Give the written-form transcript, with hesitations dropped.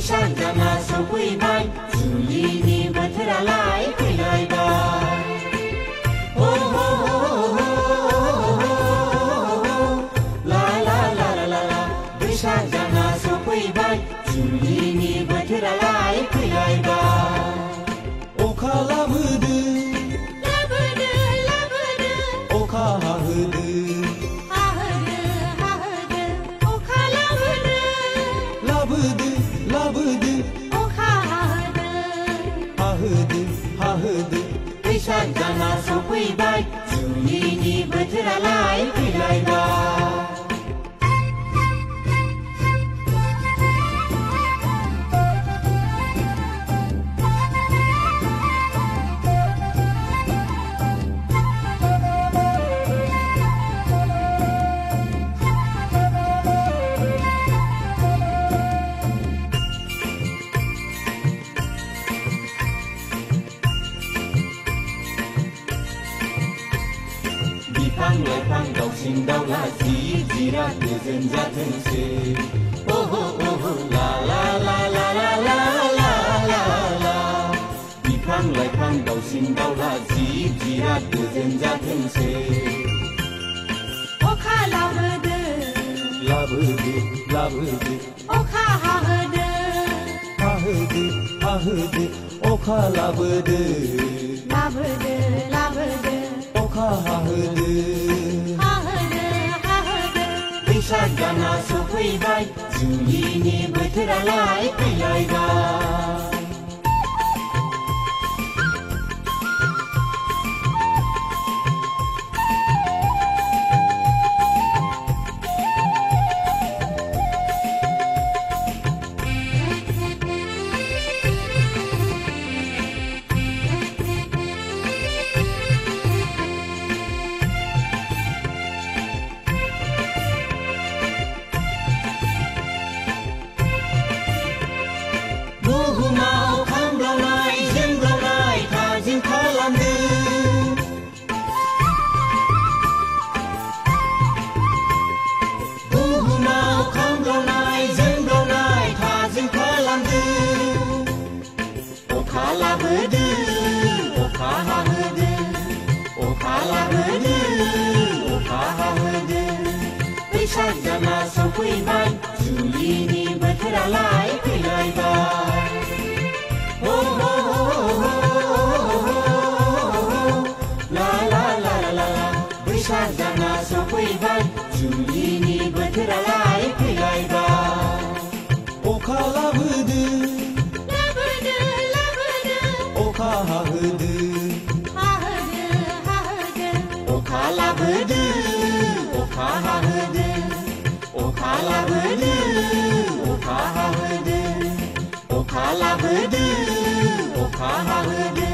बैसाग दाना सफैबाय जुलिनि बोथोरालाय फैलायबाय हो हो हो ला ला ला ला ला बैसाग दाना सफैबाय जुलिनि बोथोरालाय फैलायबाय अखा लाबोदो लाबोदो लाबोदो अखा हाहोदो लाबोदो अखा हाहोदो बैसाग दाना सफैबाय जुलिनि बोथोरालाय फैलायबाय बिफां लाइफां दाउसिन दाउला जिब जिराद गोजोन जाथोंसै ओहो ओहो ला ला ला ला ला ला ला ला ला बिफां लाइफां दाउसिन दाउला जिब जिराद गोजोन जाथोंसै अखा लाबोदो लाबोदो लाबोदो अखा हाहोदो हाहोदो हाहोदो अखा लाबोदो लाबोदो लाबोदो अखा हाहोदो बैसाग दाना सफैबाय जुलिनि बोथोरालाय फैलायबाय बुहुमाव खामब्लावनाय जोंब्लावनाय थाजिम खालामदो बुहुमाव खामब्लावनाय जोंब्लावनाय थाजिम खालामदो अखा लाबोदो अखा हाहोदो अखा लाबोदो अखा हाहोदो बैसाग दाना सफैबाय जुलिनि बोथोरालाय फैलायबाय हो हो हो ला ला ला ला बैसाग दाना सफैबाय जुलिनि बोथोरालाय फैलायबाय अखा लाबोदो लाबोदो लाबोदो अखा हाहोदो हाहोदो हाहोदो अखा लाबोदो अखा हाहोदो अखा लाबोदो अखा हाहोदो अखा लाबोदो अखा हाहोदो